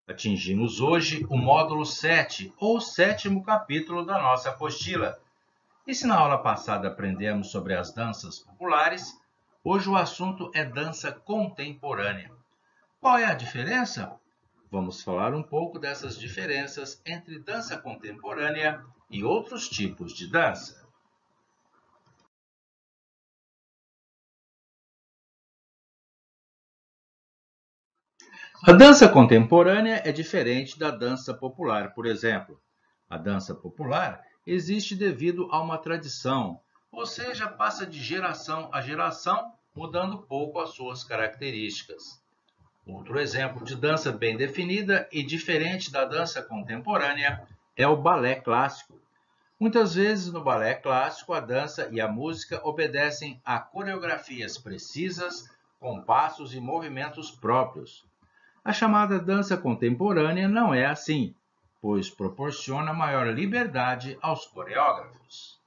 Atingimos hoje o módulo 7, ou sétimo capítulo da nossa apostila. E se na aula passada aprendemos sobre as danças populares, hoje o assunto é dança contemporânea. Qual é a diferença? Vamos falar um pouco dessas diferenças entre dança contemporânea e outros tipos de dança. A dança contemporânea é diferente da dança popular, por exemplo. A dança popular existe devido a uma tradição, ou seja, passa de geração a geração, mudando pouco as suas características. Outro exemplo de dança bem definida e diferente da dança contemporânea é o balé clássico. Muitas vezes no balé clássico, a dança e a música obedecem a coreografias precisas, com passos e movimentos próprios. A chamada dança contemporânea não é assim, pois proporciona maior liberdade aos coreógrafos.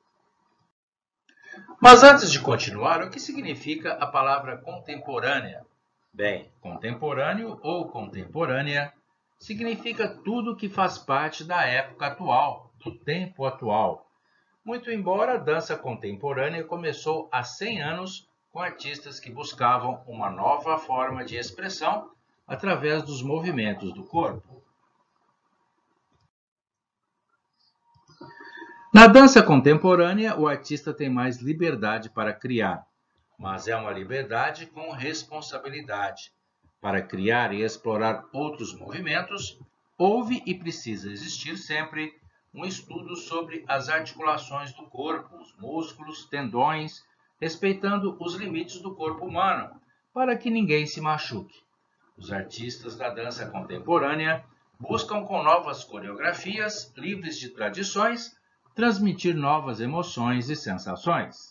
Mas antes de continuar, o que significa a palavra contemporânea? Bem, contemporâneo ou contemporânea significa tudo que faz parte da época atual, do tempo atual. Muito embora a dança contemporânea começou há 100 anos com artistas que buscavam uma nova forma de expressão através dos movimentos do corpo. Na dança contemporânea, o artista tem mais liberdade para criar, mas é uma liberdade com responsabilidade. Para criar e explorar outros movimentos, houve e precisa existir sempre um estudo sobre as articulações do corpo, os músculos, tendões, respeitando os limites do corpo humano, para que ninguém se machuque. Os artistas da dança contemporânea buscam com novas coreografias, livres de tradições, transmitir novas emoções e sensações.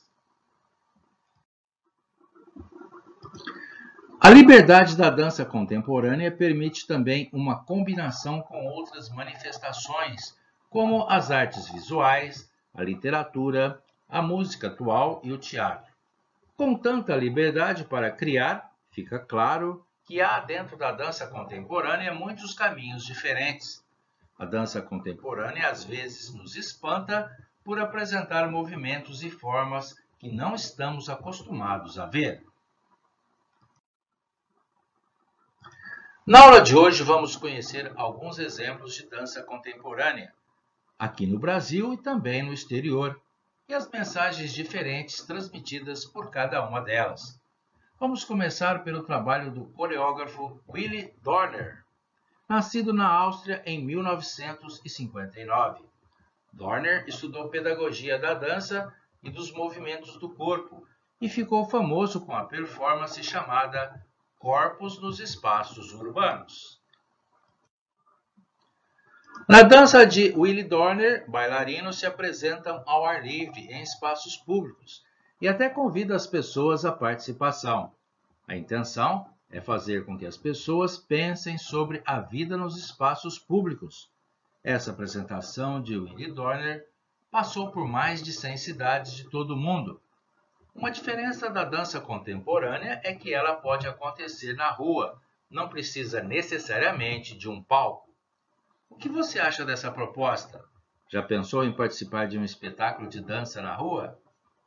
A liberdade da dança contemporânea permite também uma combinação com outras manifestações, como as artes visuais, a literatura, a música atual e o teatro. Com tanta liberdade para criar, fica claro que há dentro da dança contemporânea muitos caminhos diferentes. A dança contemporânea às vezes nos espanta por apresentar movimentos e formas que não estamos acostumados a ver. Na aula de hoje vamos conhecer alguns exemplos de dança contemporânea, aqui no Brasil e também no exterior, e as mensagens diferentes transmitidas por cada uma delas. Vamos começar pelo trabalho do coreógrafo Willy Dorner, nascido na Áustria em 1959. Dorner estudou pedagogia da dança e dos movimentos do corpo e ficou famoso com a performance chamada Corpos nos Espaços Urbanos. Na dança de Willy Dorner, bailarinos se apresentam ao ar livre em espaços públicos e até convida as pessoas à participação. A intenção é fazer com que as pessoas pensem sobre a vida nos espaços públicos. Essa apresentação de Willy Dorner passou por mais de 100 cidades de todo o mundo. Uma diferença da dança contemporânea é que ela pode acontecer na rua, não precisa necessariamente de um palco. O que você acha dessa proposta? Já pensou em participar de um espetáculo de dança na rua?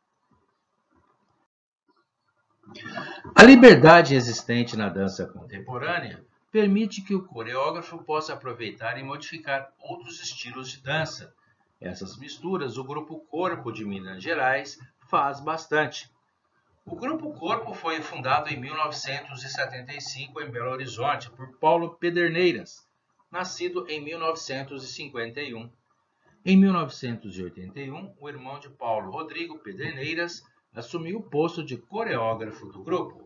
A liberdade existente na dança contemporânea permite que o coreógrafo possa aproveitar e modificar outros estilos de dança. Essas misturas o Grupo Corpo de Minas Gerais faz bastante. O Grupo Corpo foi fundado em 1975 em Belo Horizonte por Paulo Pederneiras, nascido em 1951. Em 1981, o irmão de Paulo, Rodrigo Pederneiras, assumiu o posto de coreógrafo do grupo.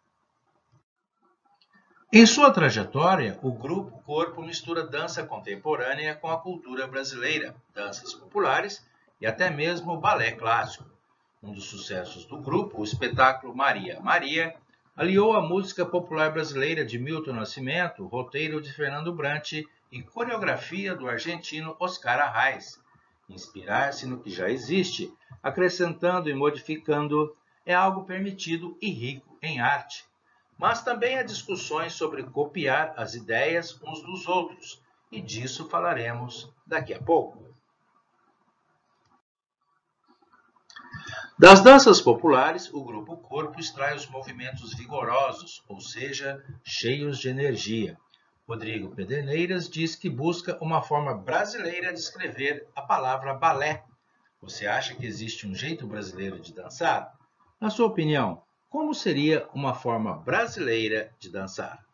Em sua trajetória, o Grupo Corpo mistura dança contemporânea com a cultura brasileira, danças populares e até mesmo o balé clássico. Um dos sucessos do grupo, o espetáculo Maria Maria, aliou a música popular brasileira de Milton Nascimento, roteiro de Fernando Brant e coreografia do argentino Oscar Arraes. Inspirar-se no que já existe, acrescentando e modificando, é algo permitido e rico em arte. Mas também há discussões sobre copiar as ideias uns dos outros, e disso falaremos daqui a pouco. Das danças populares, o grupo corpo extrai os movimentos vigorosos, ou seja, cheios de energia. Rodrigo Pederneiras diz que busca uma forma brasileira de escrever a palavra balé. Você acha que existe um jeito brasileiro de dançar? Na sua opinião, como seria uma forma brasileira de dançar?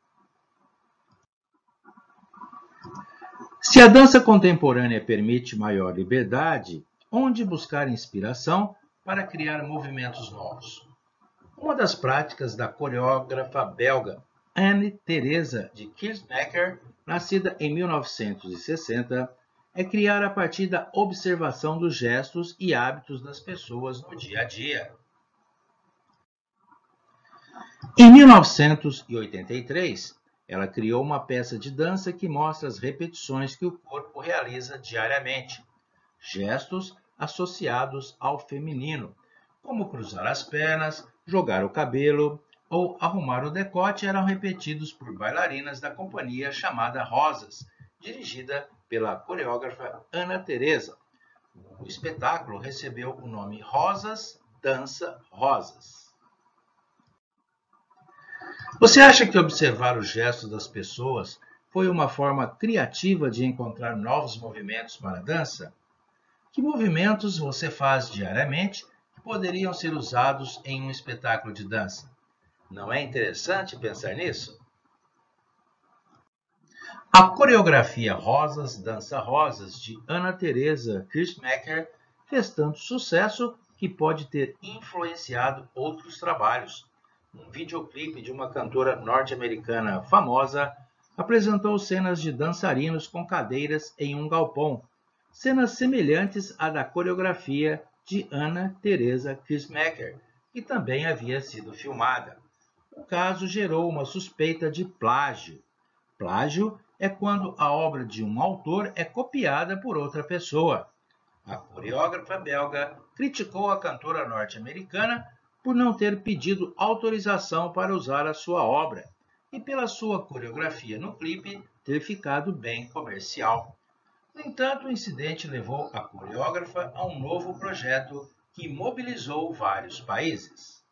Se a dança contemporânea permite maior liberdade, onde buscar inspiração para criar movimentos novos? Uma das práticas da coreógrafa belga Anne-Therese de Keersmaeker, nascida em 1960, é criar a partir da observação dos gestos e hábitos das pessoas no dia a dia. Em 1983, ela criou uma peça de dança que mostra as repetições que o corpo realiza diariamente, gestos associados ao feminino, como cruzar as pernas, jogar o cabelo ou arrumar o decote, eram repetidos por bailarinas da companhia chamada Rosas, dirigida pela coreógrafa Anne-Therese. O espetáculo recebeu o nome Rosas Dança Rosas. Você acha que observar os gestos das pessoas foi uma forma criativa de encontrar novos movimentos para a dança? Que movimentos você faz diariamente que poderiam ser usados em um espetáculo de dança? Não é interessante pensar nisso? A coreografia Rosas Dança Rosas, de Anne-Therese Keersmaeker, fez tanto sucesso que pode ter influenciado outros trabalhos. Um videoclipe de uma cantora norte-americana famosa apresentou cenas de dançarinos com cadeiras em um galpão, cenas semelhantes à da coreografia de Anne-Therese Keersmaeker, que também havia sido filmada. O caso gerou uma suspeita de plágio. Plágio é quando a obra de um autor é copiada por outra pessoa. A coreógrafa belga criticou a cantora norte-americana por não ter pedido autorização para usar a sua obra e pela sua coreografia no clipe ter ficado bem comercial. No entanto, o incidente levou a coreógrafa a um novo projeto que mobilizou vários países.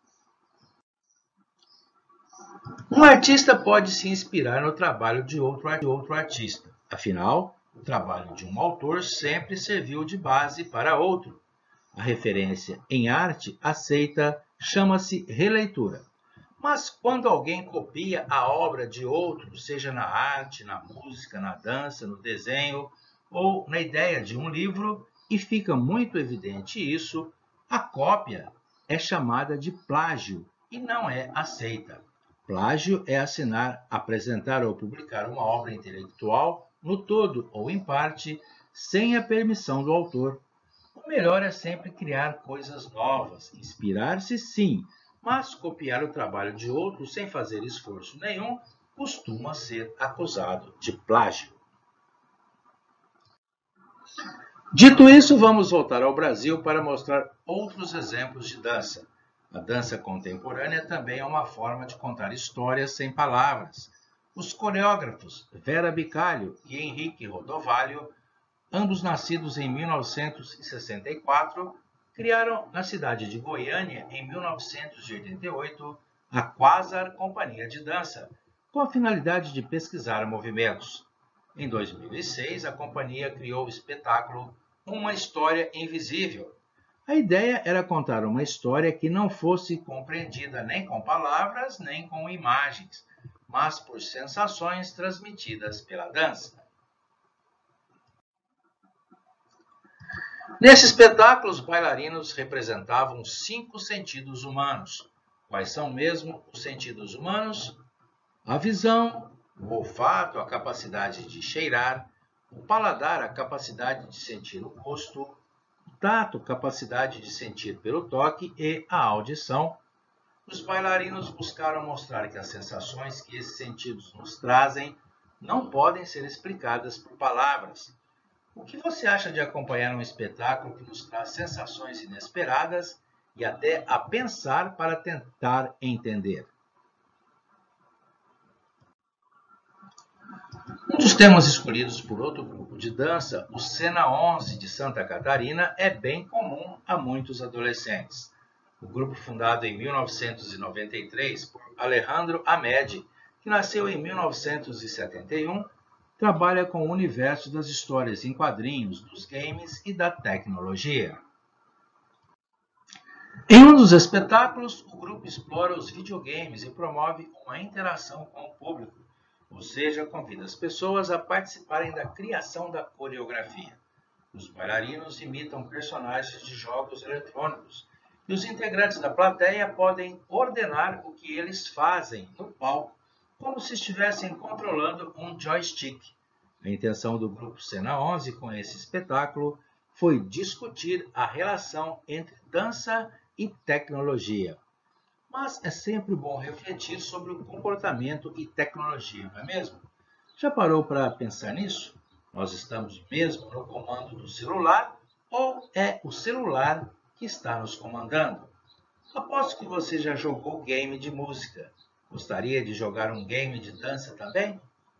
Um artista pode se inspirar no trabalho de outro artista. Afinal, o trabalho de um autor sempre serviu de base para outro. A referência em arte aceita chama-se releitura. Mas quando alguém copia a obra de outro, seja na arte, na música, na dança, no desenho ou na ideia de um livro, e fica muito evidente isso, a cópia é chamada de plágio e não é aceita. Plágio é assinar, apresentar ou publicar uma obra intelectual no todo ou em parte, sem a permissão do autor. O melhor é sempre criar coisas novas, inspirar-se sim, mas copiar o trabalho de outro sem fazer esforço nenhum costuma ser acusado de plágio. Dito isso, vamos voltar ao Brasil para mostrar outros exemplos de dança. A dança contemporânea também é uma forma de contar histórias sem palavras. Os coreógrafos Vera Bicalho e Henrique Rodovalho, ambos nascidos em 1964, criaram na cidade de Goiânia, em 1988, a Quasar Companhia de Dança, com a finalidade de pesquisar movimentos. Em 2006, a companhia criou o espetáculo Uma História Invisível. A ideia era contar uma história que não fosse compreendida nem com palavras, nem com imagens, mas por sensações transmitidas pela dança. Nesse espetáculo, os bailarinos representavam 5 sentidos humanos. Quais são mesmo os sentidos humanos? A visão, o olfato, a capacidade de cheirar, o paladar, a capacidade de sentir o gosto, o tato, capacidade de sentir pelo toque e a audição. Os bailarinos buscaram mostrar que as sensações que esses sentidos nos trazem não podem ser explicadas por palavras. O que você acha de acompanhar um espetáculo que nos traz sensações inesperadas e até a pensar para tentar entender? temas escolhidos por outro grupo de dança, o Cena 11 de Santa Catarina, é bem comum a muitos adolescentes. O grupo, fundado em 1993 por Alejandro Amedi, que nasceu em 1971, trabalha com o universo das histórias em quadrinhos, dos games e da tecnologia. Em um dos espetáculos, o grupo explora os videogames e promove uma interação com o público, ou seja, convida as pessoas a participarem da criação da coreografia. Os bailarinos imitam personagens de jogos eletrônicos e os integrantes da plateia podem ordenar o que eles fazem no palco, como se estivessem controlando um joystick. A intenção do grupo Cena 11 com esse espetáculo foi discutir a relação entre dança e tecnologia. Mas é sempre bom refletir sobre o comportamento e tecnologia, não é mesmo? Já parou para pensar nisso? Nós estamos mesmo no comando do celular ou é o celular que está nos comandando? Aposto que você já jogou game de música. Gostaria de jogar um game de dança também?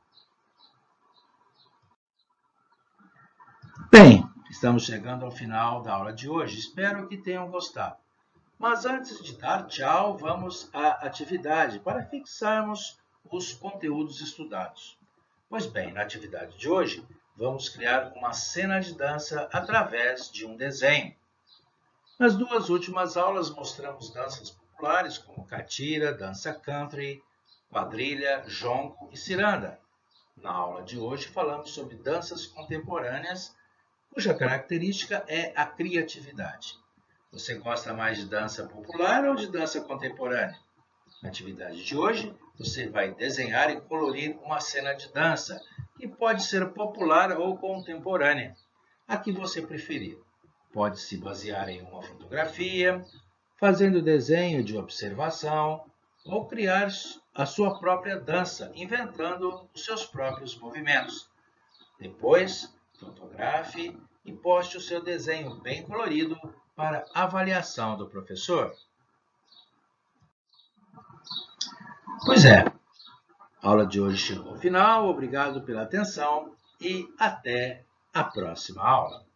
Bem, estamos chegando ao final da aula de hoje. Espero que tenham gostado. Mas antes de dar tchau, vamos à atividade para fixarmos os conteúdos estudados. Pois bem, na atividade de hoje, vamos criar uma cena de dança através de um desenho. Nas duas últimas aulas, mostramos danças populares como catira, dança country, quadrilha, jongo e ciranda. Na aula de hoje, falamos sobre danças contemporâneas, cuja característica é a criatividade. Você gosta mais de dança popular ou de dança contemporânea? Na atividade de hoje, você vai desenhar e colorir uma cena de dança, que pode ser popular ou contemporânea, a que você preferir. Pode se basear em uma fotografia, fazendo desenho de observação, ou criar a sua própria dança, inventando os seus próprios movimentos. Depois, fotografe e poste o seu desenho bem colorido para avaliação do professor. Pois é, a aula de hoje chegou ao final. Obrigado pela atenção e até a próxima aula.